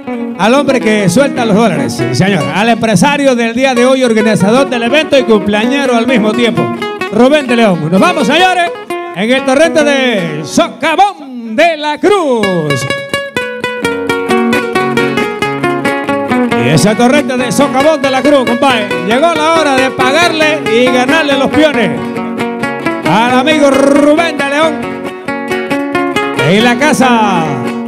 al hombre que suelta los dólares, sí, señor. Al empresario del día de hoy, organizador del evento y cumpleañero al mismo tiempo, Rubén de León. Nos vamos, señores, en el torrente de Socavón de la Cruz. Y ese torrente de Socavón de la Cruz, compadre, llegó la hora de pagarle y ganarle los piones al amigo Rubén de León en la casa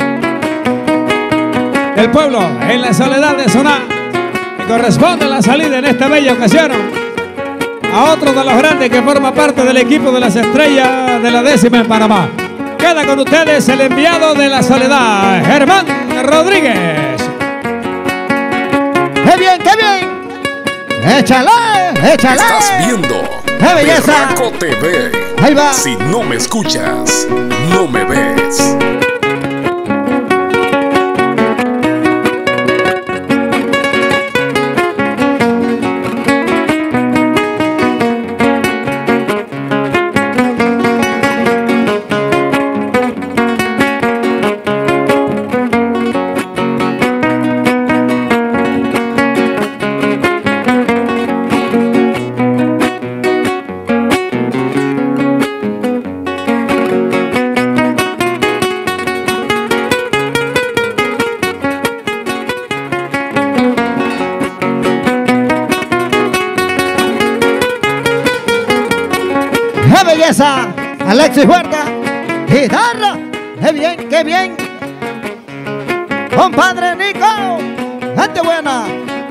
del pueblo, en la soledad de Soná, que corresponde la salida en esta bella ocasión a otro de los grandes que forma parte del equipo de las estrellas de la 10ª en Panamá. Queda con ustedes el enviado de la soledad, Germán Rodríguez. ¡Qué bien, qué bien! ¡Échale, échale! Estás viendo ¡Qué belleza! Berraco TV. Ahí va. Si no me escuchas, no me ves. ¡Qué belleza! Alexis Huerta, guitarra. ¡Qué bien, qué bien! Compadre Nico, gente buena.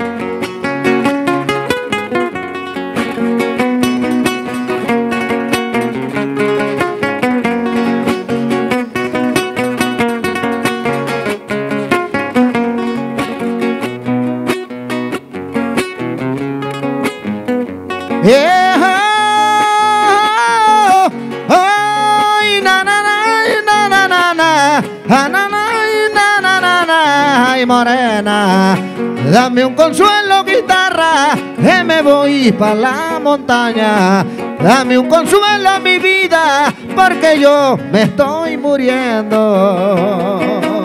Ay, morena, dame un consuelo, guitarra, que me voy para la montaña. Dame un consuelo a mi vida, porque yo me estoy muriendo.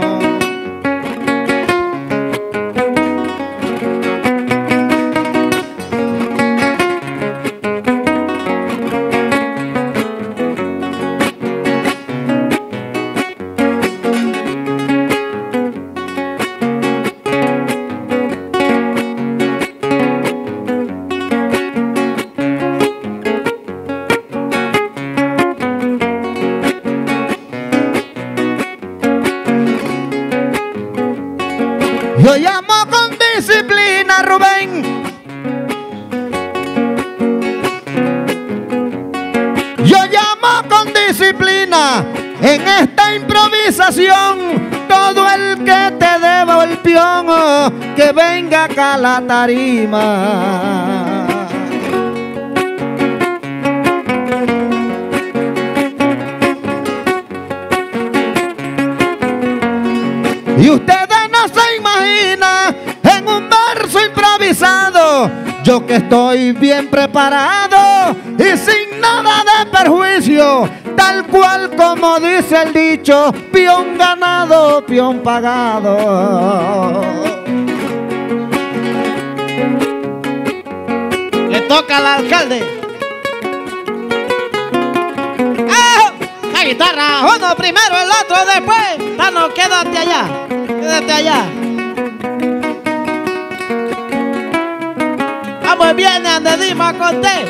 Yo llamo con disciplina, Rubén. Yo llamo con disciplina en esta improvisación. Todo el que te deba el pion, que venga acá a la tarima. Y ustedes no se imaginan en un verso improvisado, yo que estoy bien preparado y sin nada de perjuicio, tal cual como dice el dicho, peón ganado, peón pagado. Le toca al alcalde. La guitarra, uno primero, el otro después. Tano, quédate allá, quédate allá. Vamos, viene ande Dima Conté.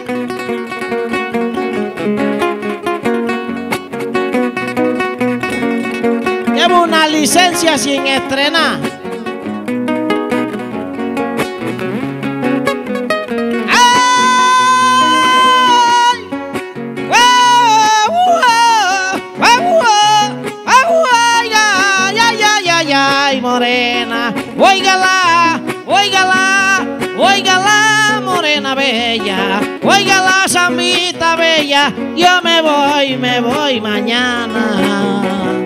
Llevo una licencia sin estrenar. Morena, óigala, óigala, óigala, morena bella, óigala, samita bella, yo me voy mañana.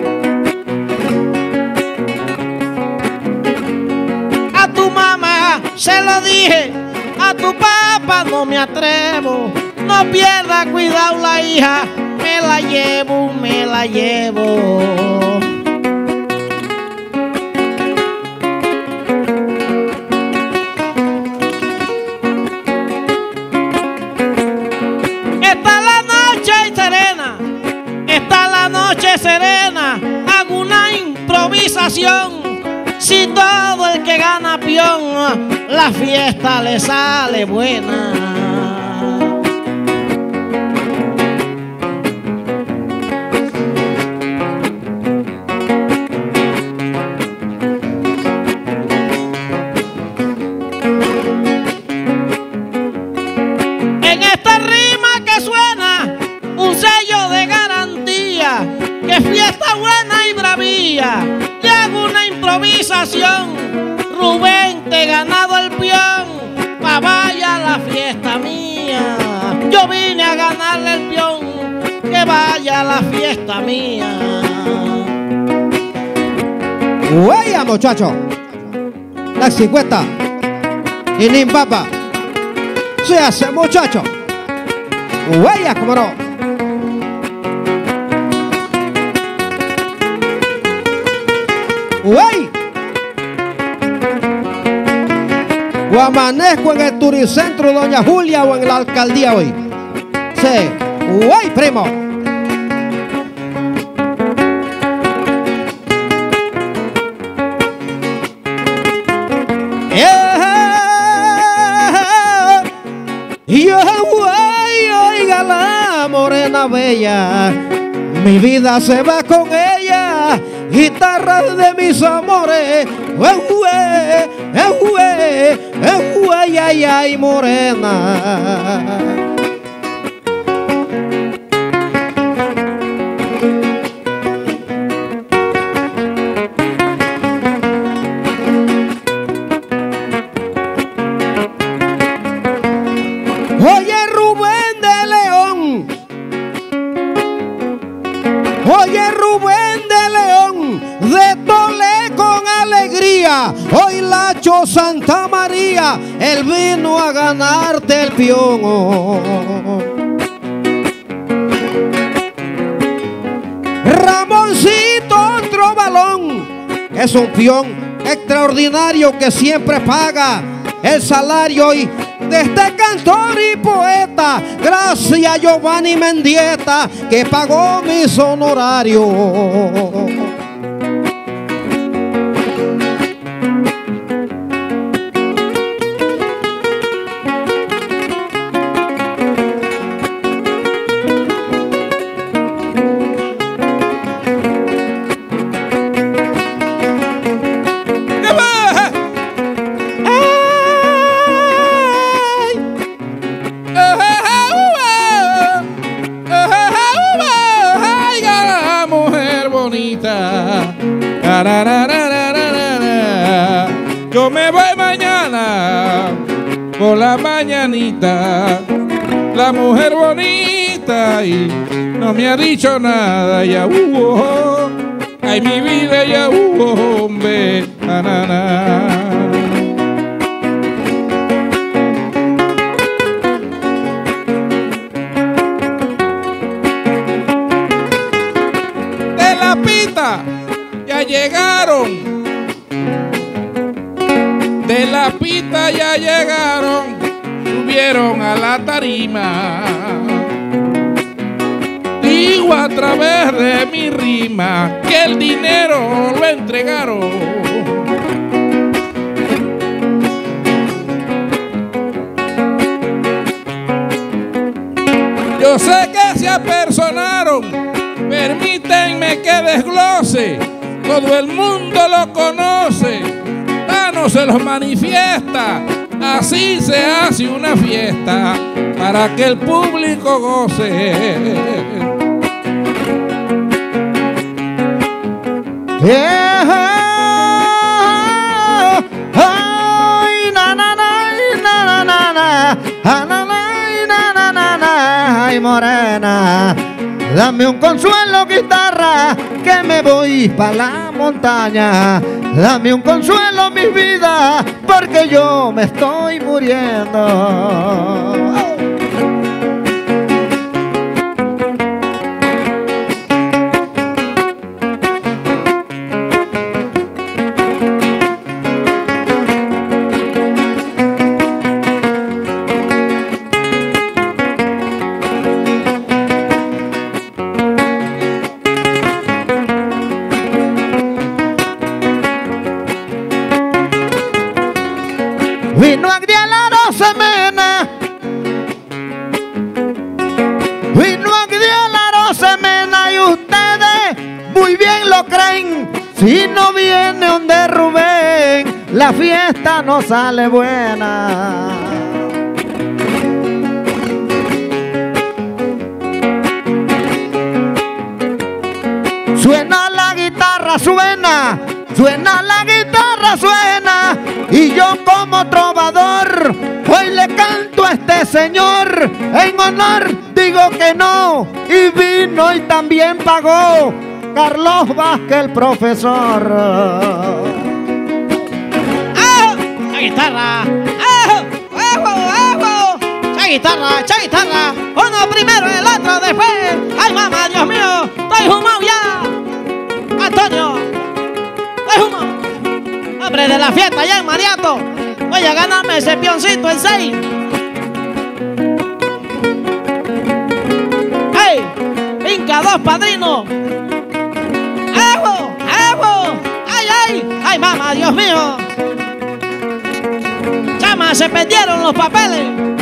A tu mamá se lo dije, a tu papá no me atrevo, no pierda cuidado la hija, me la llevo, me la llevo. Si todo el que gana peón, la fiesta le sale buena. En esta rima que suena un sello de garantía, que fiesta buena y bravía. Le hago una improvisación. Rubén, te he ganado el peón, pa' vaya la fiesta mía. Yo vine a ganarle el peón, que vaya la fiesta mía. Huella, muchacho. La 50. Y ni papa. Se hace, muchacho. Huella, como no. Huey. O amanezco en el Turicentro Doña Julia o en la alcaldía hoy. Sí. Huey, primo. Yo voy, oiga la morena bella, mi vida se va con ella, guitarra de mis amores, ay, ay, morena. Oye, Rubén de León. Oye, Rubén de León, de Tolé con alegría. Hoy Lacho Santa María, él vino a ganarte el peón. Ramoncito, otro balón, es un peón extraordinario que siempre paga el salario y de este cantor y poeta, gracias a Giovanni Mendieta, que pagó mis honorarios. Yo me voy mañana por la mañanita, la mujer bonita y no me ha dicho nada, ya hubo, ay mi vida ya hubo, hombre, na, na, na. De la pita ya llegaron. De la pita ya llegaron, subieron a la tarima. Digo a través de mi rima que el dinero lo entregaron. Yo sé que se apersonaron, permítanme que desglose, todo el mundo lo conoce. No se los manifiesta, así se hace una fiesta para que el público goce. Ay, na, na, na, na, na, na, na, ay, morena, dame un consuelo, guitarra, que me voy pa' la montaña. Dame un consuelo, mi vida, porque yo me estoy muriendo. Vino Agdiel Arosemena, vino Agdiel Arosemena y ustedes muy bien lo creen. Si no viene donde Rubén, la fiesta no sale buena. Suena la guitarra, suena, suena la guitarra, suena. Y yo como trovador, hoy le canto a este señor. En honor digo que no, y vino y también pagó Carlos Vázquez, el profesor. ¡Ah! ¡La guitarra! ¡Ah! ¡Ah! ¡Echa guitarra! Uno primero, el otro después. ¡Ay, mamá, Dios mío! ¡Estoy fumado ya! ¡Antonio! ¡Estoy fumado! ¡Hombre de la fiesta allá en Mariato! Voy a ganarme ese pioncito en 6. ¡Ey! ¡Vinca 2, padrino! ¡Evo! ¡Evo! ¡Ay, ay! ¡Ay, mamá, Dios mío! ¡Chama, se perdieron los papeles!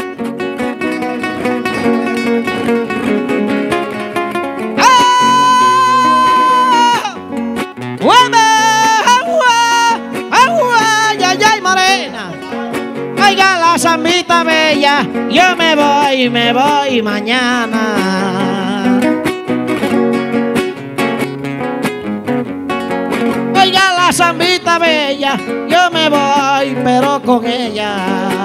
¡Ah! ¡Hueme! ¡Agua! ¡Agua! ¡Ay, ay, morena! Oiga la zambita bella, yo me voy mañana. Oiga la zambita bella, yo me voy, pero con ella.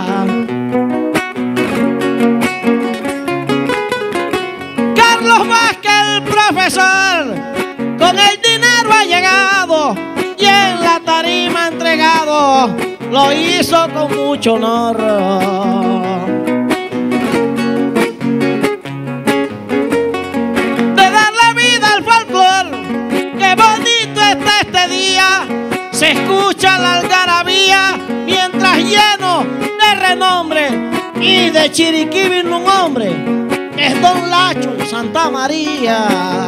Carlos Vázquez, el profesor, con el dinero ha llegado y en la tarima entregado, lo hizo con mucho honor. De darle vida al folclor, qué bonito está este día. Se escucha la algarabía mientras lleno de renombre y de Chiriquí vino un hombre, que es Don Lacho Santa María.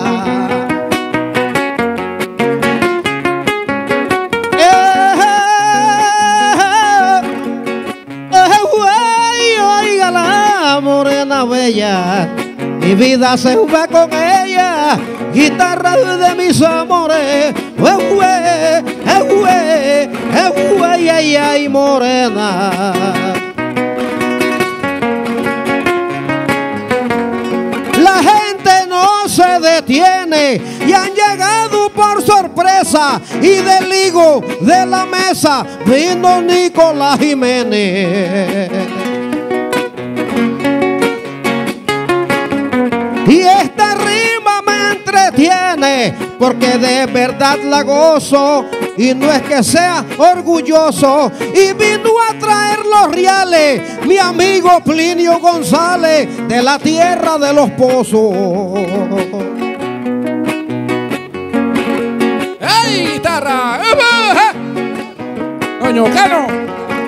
Oiga la morena bella, mi vida se fue con ella, guitarra de mis amores. Ay, ay, morena. La gente no se detiene y han llegado por sorpresa, y del higo de la mesa vino Nicolás Jiménez. Y esta rima me entretiene porque de verdad la gozo, y no es que sea orgulloso. Y vino a traer los reales mi amigo Plinio González, de la tierra de los pozos. ¡Ey, guitarra! ¡Coño, Cano!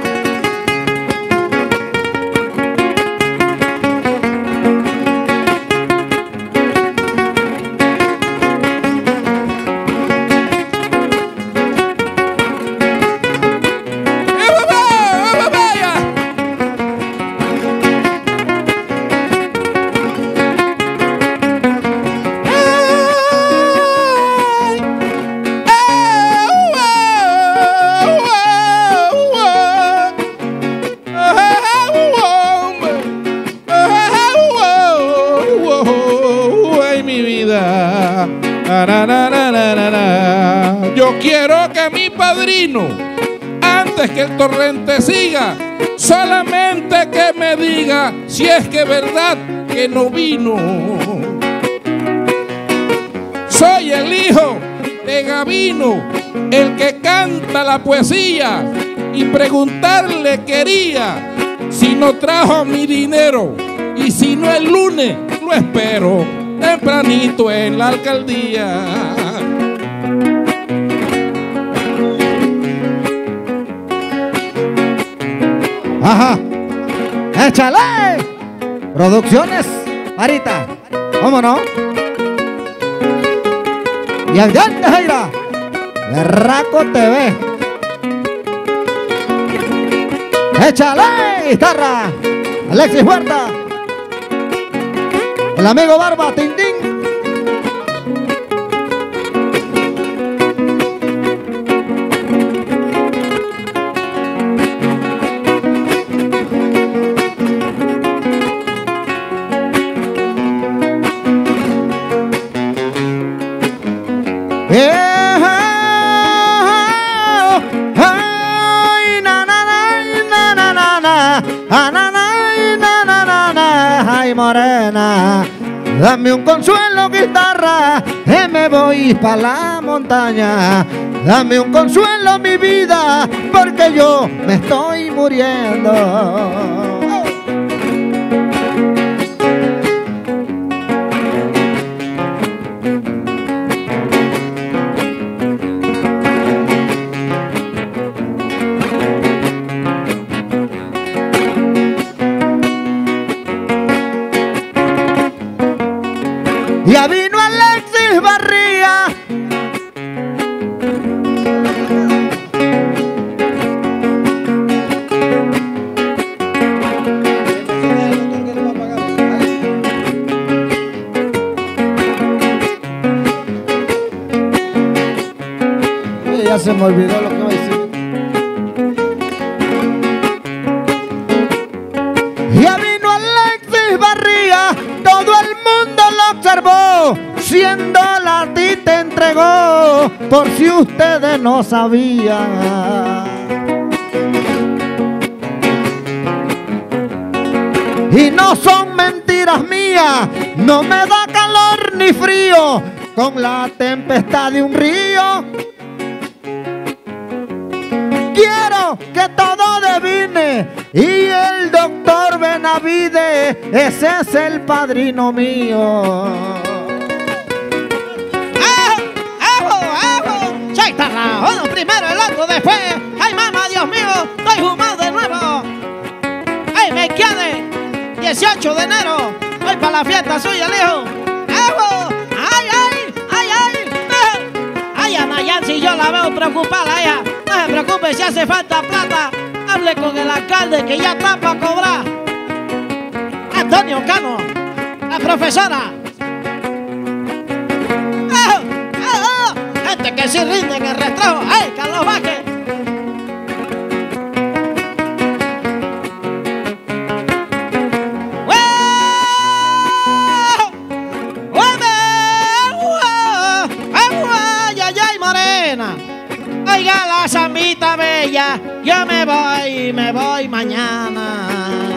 Yo quiero que mi padrino, antes que el torrente siga, solamente que me diga si es que es verdad que no vino. Soy el hijo de Gabino, el que canta la poesía, y preguntarle quería si no trajo mi dinero, y si no el lunes lo espero tempranito en la alcaldía. Ajá, échale. Producciones Marita, ¿cómo no? Y Agdiel Tejera, Berraco TV. Échale, guitarra. Alexis Huerta. El amigo Barba, Tindín. Ay, morena, dame un consuelo, guitarra, que me voy pa' la montaña. Dame un consuelo, mi vida, porque yo me estoy muriendo. Ya vino Alexis Barría. Ya se me olvidó lo que iba a decir. Ya vino Alexis Barría, todo el mundo lo observó, siendo la ti te entregó, por si ustedes no sabían. Y no son mentiras mías, no me da calor ni frío, con la tempestad de un río. Quiero que todo adivine, y el doctor Benavides, ese es el padrino mío. Chatarra, uno primero, el otro después. Ay, mamá, Dios mío, estoy fumado de nuevo. Ay, me quede 18 de enero, voy para la fiesta suya, hijo. Ay, ay, ay, ay. Ay, Ana Yancy, yo la veo preocupada, ella. No se preocupe, si hace falta plata, hable con el alcalde que ya está para cobrar. Antonio Cano, la profesora. Gente que sí rinde en el retrajo. ¡Ay, Carlos Vázquez! ¡Ay, morena! Oiga la zambita bella, yo me voy mañana.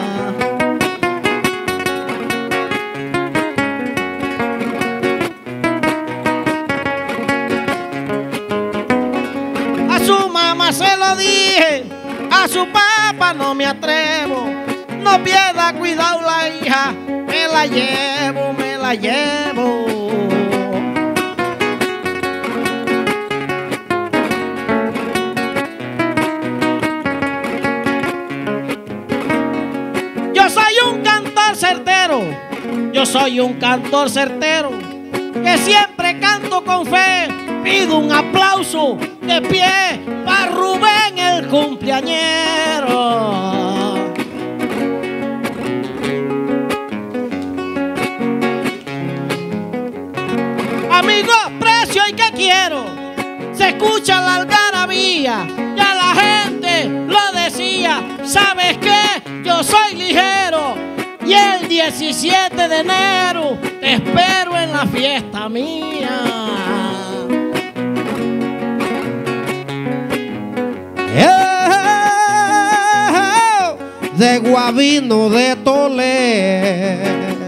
A su mamá se lo dije, a su papá no me atrevo. No pierda cuidado la hija, me la llevo, me la llevo. Yo soy un cantor certero, yo soy un cantor certero, que siempre canto con fe. Pido un aplauso de pie para Rubén el cumpleañero. Amigo, precio y que quiero, se escucha la algarabía, ya la gente lo decía. ¿Sabes qué? Yo soy ligero y el 17 de enero te espero en la fiesta mía. De Guabino de Tolé,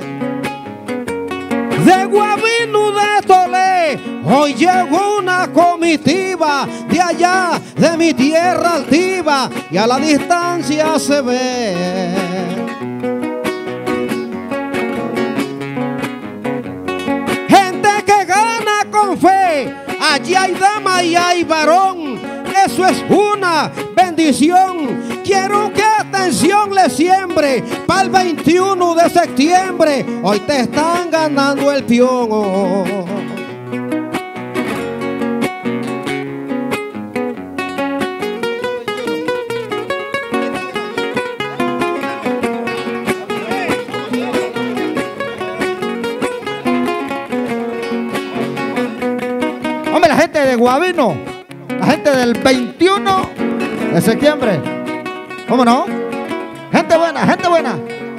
de Guabino de Tolé, hoy llegó una comitiva de allá, de mi tierra altiva, y a la distancia se ve gente que gana con fe. Allí hay dama y hay varón, eso es una bendición. Quiero que atención le siembre para el 21 de septiembre. Hoy te están ganando el peón. Guavino, la gente del 21 de septiembre. ¿Cómo no? Gente buena, gente buena.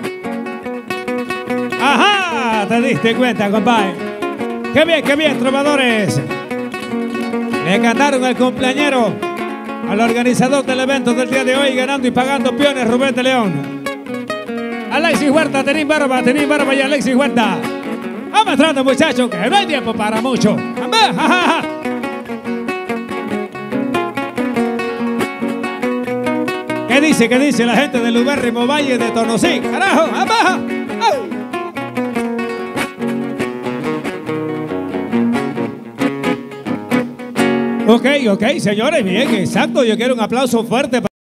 Ajá, te diste cuenta, compadre. Qué bien, trovadores. Le cantaron el cumpleañero al organizador del evento del día de hoy, ganando y pagando piones, Rubén de León. Alexis Huerta, tenéis barba y Alexis Huerta. Vamos entrando, muchachos, que no hay tiempo para mucho. ¿Qué dice la gente del ubérrimo Valle de Tonosí? ¡Carajo! ¡Abajo! Ok, señores, bien, exacto. Yo quiero un aplauso fuerte.